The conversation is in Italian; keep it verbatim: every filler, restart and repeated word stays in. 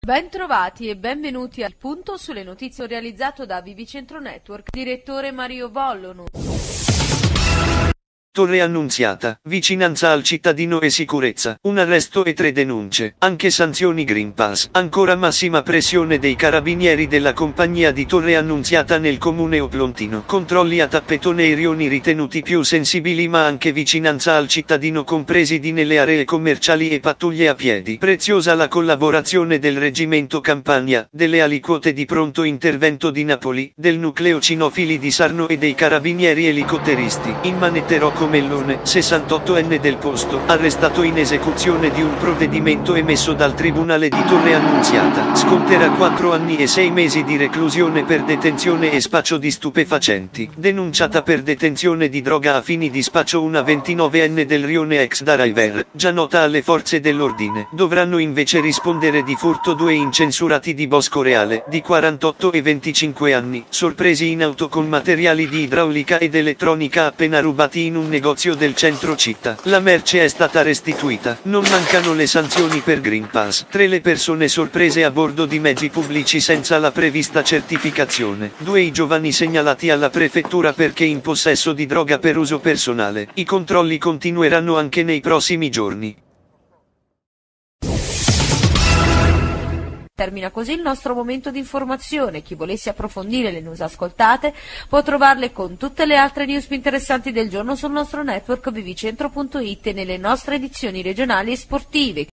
Bentrovati e benvenuti al Punto sulle notizie realizzato da Vivicentro Network, direttore Mario Vollonu. Torre Annunziata, vicinanza al cittadino e sicurezza, un arresto e tre denunce, anche sanzioni Green Pass, ancora massima pressione dei carabinieri della compagnia di Torre Annunziata nel comune oplontino, controlli a tappetone e rioni ritenuti più sensibili ma anche vicinanza al cittadino compresi di nelle aree commerciali e pattuglie a piedi, preziosa la collaborazione del reggimento Campania, delle aliquote di pronto intervento di Napoli, del nucleo cinofili di Sarno e dei carabinieri elicotteristi, immanette Rocco Mellone, sessantottenne del posto, arrestato in esecuzione di un provvedimento emesso dal Tribunale di Torre Annunziata, sconterà quattro anni e sei mesi di reclusione per detenzione e spaccio di stupefacenti, denunciata per detenzione di droga a fini di spaccio una ventinovenne del rione ex driver, già nota alle forze dell'ordine, dovranno invece rispondere di furto due incensurati di Bosco Reale, di quarantotto e venticinque anni, sorpresi in auto con materiali di idraulica ed elettronica appena rubati in un negozio del centro città. La merce è stata restituita. Non mancano le sanzioni per Green Pass. Tre le persone sorprese a bordo di mezzi pubblici senza la prevista certificazione. Due i giovani segnalati alla prefettura perché in possesso di droga per uso personale. I controlli continueranno anche nei prossimi giorni. Termina così il nostro momento di informazione. Chi volesse approfondire le news ascoltate può trovarle con tutte le altre news più interessanti del giorno sul nostro network vivicentro punto it e nelle nostre edizioni regionali e sportive.